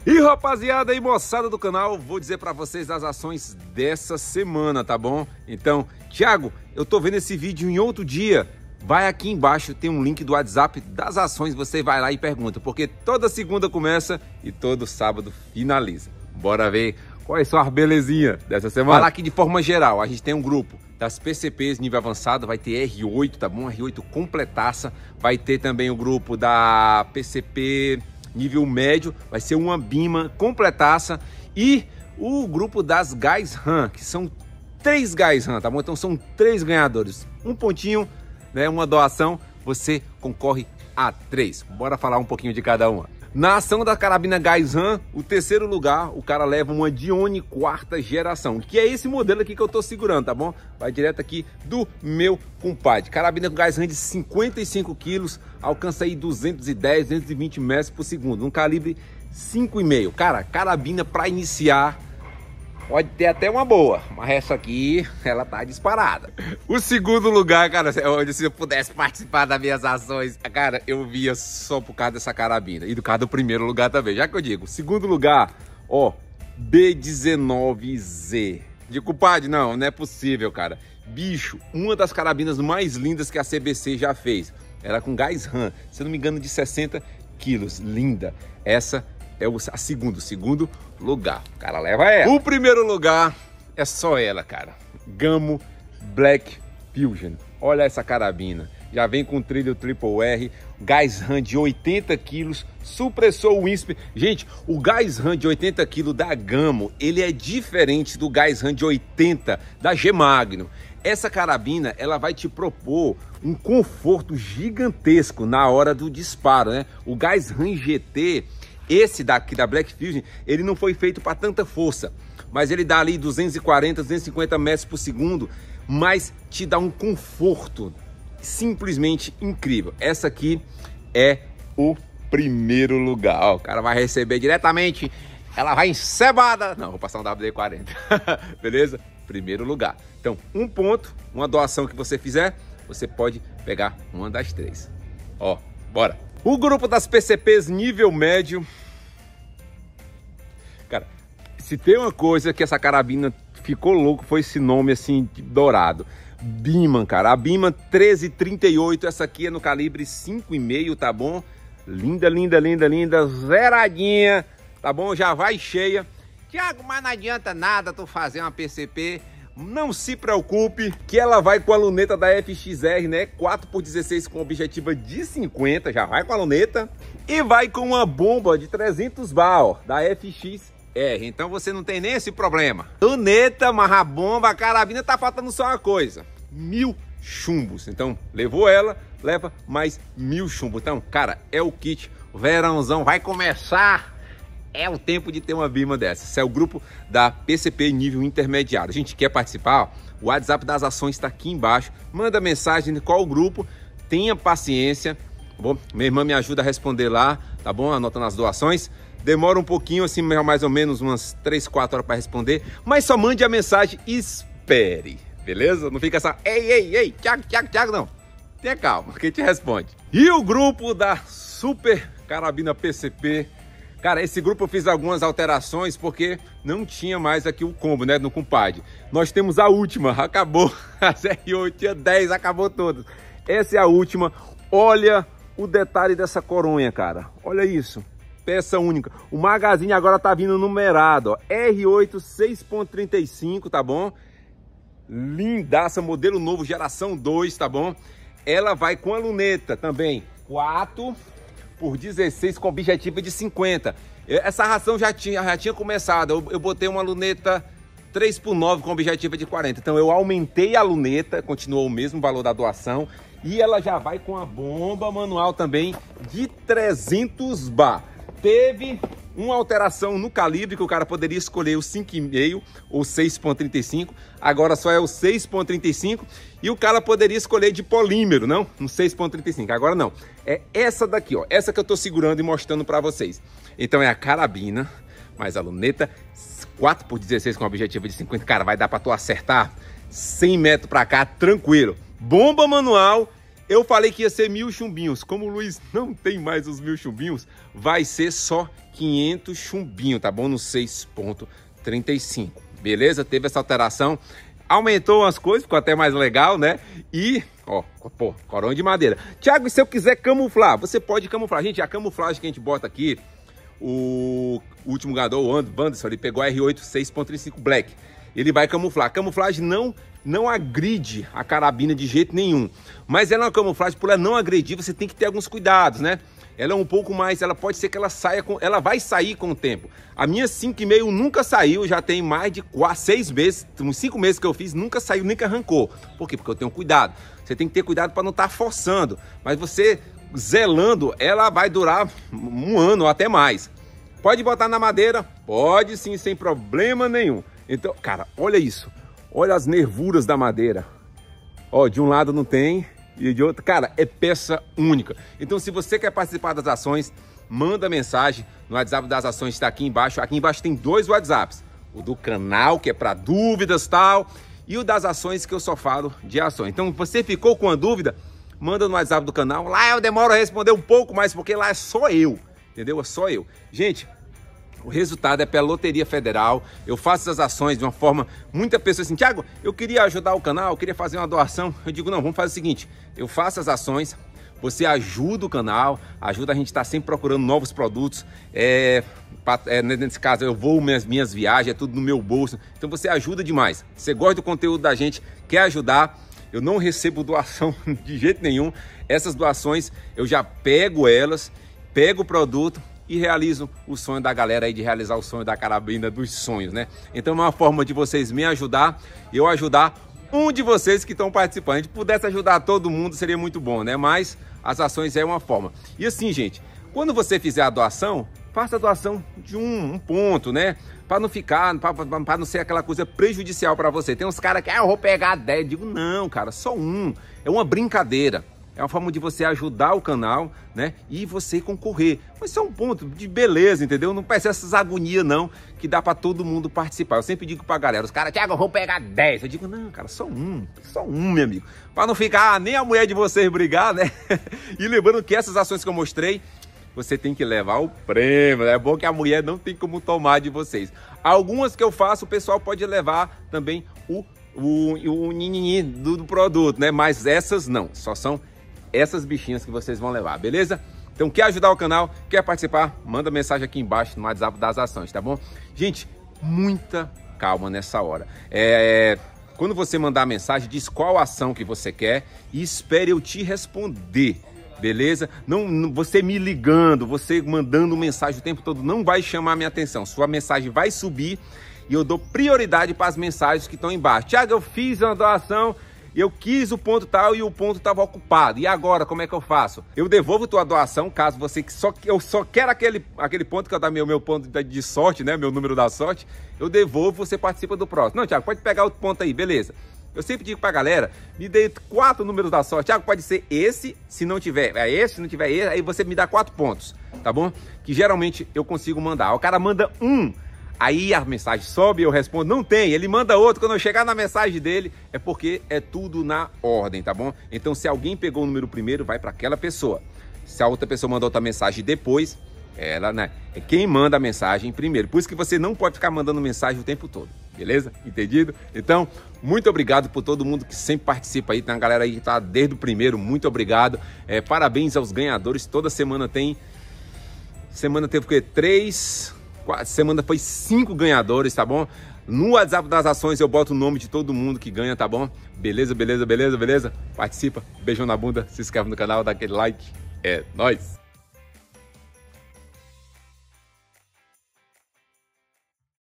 E rapaziada e moçada do canal, vou dizer pra vocês as ações dessa semana, tá bom? Então, Thiago, eu tô vendo esse vídeo em outro dia. Vai aqui embaixo, tem um link do WhatsApp das ações, você vai lá e pergunta, porque toda segunda começa e todo sábado finaliza. Bora ver quais são as belezinhas dessa semana. Falar aqui de forma geral, a gente tem um grupo das PCPs nível avançado, vai ter R8, tá bom? R8 completaça. Vai ter também o grupo da PCP nível médio, vai ser uma Bima completaça. E o grupo das Gás RAM, que são 3 Gás RAM, tá bom? Então são 3 ganhadores. Um pontinho, né? Uma doação, você concorre a 3. Bora falar um pouquinho de cada uma. Na ação da carabina Gás RAM, o terceiro lugar, o cara leva uma Dione 4ª geração, que é esse modelo aqui que eu tô segurando, tá bom? Vai direto aqui do meu compadre. Carabina com Gás RAM de 55 quilos, alcança aí 210, 220 metros por segundo, um calibre 5,5. Cara, carabina para iniciar pode ter até uma boa, mas essa aqui, ela tá disparada. O segundo lugar, cara, onde se eu pudesse participar das minhas ações, cara, eu via só por causa dessa carabina. E do caso do primeiro lugar também, já que eu digo. Segundo lugar, ó, B19Z. De compadre, não é possível, cara. Bicho, uma das carabinas mais lindas que a CBC já fez. Era com Gás RAM, se eu não me engano, de 60 quilos. Linda. Essa é o segundo lugar. O cara leva ela. O primeiro lugar é só ela, cara. Gamo Black Fusion. Olha essa carabina. Já vem com trilho Triple R, Gás RAM de 80 quilos, supressor Whisper. Gente, o Gás RAM de 80 quilos da Gamo, ele é diferente do Gás RAM de 80 da G-Magno. Essa carabina, ela vai te propor um conforto gigantesco na hora do disparo, né? O Gás RAM GT, esse daqui da Black Fusion, ele não foi feito para tanta força, mas ele dá ali 240, 250 metros por segundo, mas te dá um conforto simplesmente incrível. Essa aqui é o primeiro lugar. Ó, o cara vai receber diretamente, ela vai encebada. Não, vou passar um WD-40. Beleza? Primeiro lugar. Então, um ponto, uma doação que você fizer, você pode pegar uma das 3. Ó, bora. O grupo das PCPs nível médio. Cara, se tem uma coisa que essa carabina ficou louco, foi esse nome assim, dourado. Bima, cara. A Bima 1338, essa aqui é no calibre 5,5, tá bom? Linda, linda, linda, linda, zeradinha, tá bom? Já vai cheia. Thiago, mas não adianta nada tu fazer uma PCP. Não se preocupe, que ela vai com a luneta da FXR, né? 4x16 com objetiva de 50, já vai com a luneta. E vai com uma bomba de 300 bar, ó, da FXR. Então você não tem nem esse problema. Luneta, marra bomba, a carabina, tá faltando só uma coisa. 1000 chumbos. Então, levou ela, leva mais 1000 chumbos. Então, cara, é o kit. O verãozão vai começar. É o tempo de ter uma Bima dessa. Esse é o grupo da PCP nível intermediário. A gente quer participar? O WhatsApp das ações está aqui embaixo. Manda mensagem de qual grupo. Tenha paciência. Tá bom? Minha irmã me ajuda a responder lá, tá bom? Anotando as doações. Demora um pouquinho, assim, mais ou menos umas 3, 4 horas para responder. Mas só mande a mensagem e espere. Beleza? Não fica essa... Ei, Thiago, não. Tenha calma, quem te responde. E o grupo da Super Carabina PCP... Cara, esse grupo eu fiz algumas alterações porque não tinha mais aqui o combo, né, no compadre. Nós temos a última, acabou. A R8 tinha 10, acabou todas. Essa é a última. Olha o detalhe dessa coronha, cara. Olha isso. Peça única. O magazine agora tá vindo numerado, ó. R8 6.35, tá bom? Lindaça, modelo novo, geração 2, tá bom? Ela vai com a luneta também. 4x16 com objetiva de 50. Essa ração já tinha começado. Eu botei uma luneta 3x9 com objetiva de 40. Então eu aumentei a luneta, continuou o mesmo valor da doação. E ela já vai com a bomba manual também de 300 bar. Teve uma alteração no calibre, que o cara poderia escolher o 5,5 ou 6.35. Agora só é o 6.35. E o cara poderia escolher de polímero, não? No 6.35. Agora não. É essa daqui, ó. Essa que eu tô segurando e mostrando para vocês. Então é a carabina, mais a luneta 4x16 com objetivo de 50. Cara, vai dar para tu acertar 100 metros para cá, tranquilo. Bomba manual Eu falei que ia ser 1000 chumbinhos. Como o Luiz não tem mais os 1000 chumbinhos, vai ser só 500 chumbinhos, tá bom? No 6,35. Beleza? Teve essa alteração. Aumentou as coisas, ficou até mais legal, né? E, ó, pô, corão de madeira. Thiago, e se eu quiser camuflar? Você pode camuflar. Gente, a camuflagem que a gente bota aqui, o último ganhador, o Anderson, ele pegou a R8 6.35 Black. Ele vai camuflar. A camuflagem não agride a carabina de jeito nenhum. Mas ela é uma camuflagem, por ela não agredir, você tem que ter alguns cuidados, né? Ela é um pouco mais, ela pode ser que ela vai sair com o tempo. A minha 5,5 nunca saiu, já tem mais de 6 meses, uns 5 meses que eu fiz, nunca saiu, nunca arrancou. Por quê? Porque eu tenho cuidado. Você tem que ter cuidado para não estar forçando. Mas você zelando, ela vai durar 1 ano ou até mais. Pode botar na madeira? Pode sim, sem problema nenhum. Então, cara, olha isso. Olha as nervuras da madeira. Ó, de um lado não tem e de outro, cara, é peça única. Então, se você quer participar das ações, manda mensagem no WhatsApp das ações, está aqui embaixo. Aqui embaixo tem 2 WhatsApps. O do canal, que é para dúvidas e tal, e o das ações, que eu só falo de ações. Então, você ficou com a dúvida, manda no WhatsApp do canal. Lá eu demoro a responder um pouco mais, porque lá é só eu, entendeu? É só eu. Gente, o resultado é pela Loteria Federal. Eu faço essas ações de uma forma... Muita pessoa assim, Thiago, eu queria ajudar o canal, eu queria fazer uma doação. Eu digo, não, vamos fazer o seguinte. Eu faço as ações, você ajuda o canal, ajuda a gente a estar sempre procurando novos produtos. Nesse caso, eu vou minhas viagens, é tudo no meu bolso. Então você ajuda demais. Você gosta do conteúdo da gente, quer ajudar. Eu não recebo doação de jeito nenhum. Essas doações, eu já pego elas, pego o produto e realizo o sonho da galera aí, de realizar o sonho da carabina dos sonhos, né? Então é uma forma de vocês me ajudar e eu ajudar um de vocês que estão participando. A gente pudesse ajudar todo mundo, seria muito bom, né? Mas as ações é uma forma. E assim, gente, quando você fizer a doação, faça a doação de um ponto, né? Para não ficar, para não ser aquela coisa prejudicial para você. Tem uns caras que, eu vou pegar 10. Eu digo, não, cara, só um. É uma brincadeira. É uma forma de você ajudar o canal, né? E você concorrer. Mas isso é um ponto de beleza, entendeu? Não parece essas agonias, não, que dá para todo mundo participar. Eu sempre digo pra galera, os caras, Thiago, eu vou pegar 10. Eu digo, não, cara, só um, meu amigo. Para não ficar nem a mulher de vocês brigar, né? E lembrando que essas ações que eu mostrei, você tem que levar o prêmio. É bom que a mulher não tem como tomar de vocês. Algumas que eu faço, o pessoal pode levar também o nininho do produto, né? Mas essas não, só são essas bichinhas que vocês vão levar, beleza? Então, quer ajudar o canal, quer participar, manda mensagem aqui embaixo no WhatsApp das ações, tá bom? Gente, muita calma nessa hora. Quando você mandar a mensagem, diz qual ação que você quer e espere eu te responder, beleza? Não, você me ligando, você mandando mensagem o tempo todo não vai chamar a minha atenção. Sua mensagem vai subir e eu dou prioridade para as mensagens que estão embaixo. Thiago, eu fiz uma doação, eu quis o ponto tal e o ponto estava ocupado. E agora, como é que eu faço? Eu devolvo tua doação, caso você eu só quero aquele ponto que é o meu ponto de sorte, né? Meu número da sorte. Eu devolvo, você participa do próximo. Não, Thiago, pode pegar outro ponto aí, beleza. Eu sempre digo pra galera, me dê 4 números da sorte. Thiago, pode ser esse, se não tiver esse, se não tiver esse, aí você me dá 4 pontos, tá bom? Que geralmente eu consigo mandar. O cara manda um, aí a mensagem sobe, eu respondo, não tem, ele manda outro. Quando eu chegar na mensagem dele, é porque é tudo na ordem, tá bom? Então, se alguém pegou o número primeiro, vai para aquela pessoa. Se a outra pessoa mandou outra mensagem depois, ela, né, é quem manda a mensagem primeiro. Por isso que você não pode ficar mandando mensagem o tempo todo, beleza? Entendido? Então, muito obrigado por todo mundo que sempre participa aí. Tem uma galera aí que tá desde o primeiro, muito obrigado. Parabéns aos ganhadores, toda semana tem. Semana teve o quê? 3... Semana foi 5 ganhadores, tá bom? No WhatsApp das ações eu boto o nome de todo mundo que ganha, tá bom? Beleza, beleza, beleza, beleza? Participa, beijão na bunda, se inscreve no canal, dá aquele like. É nóis!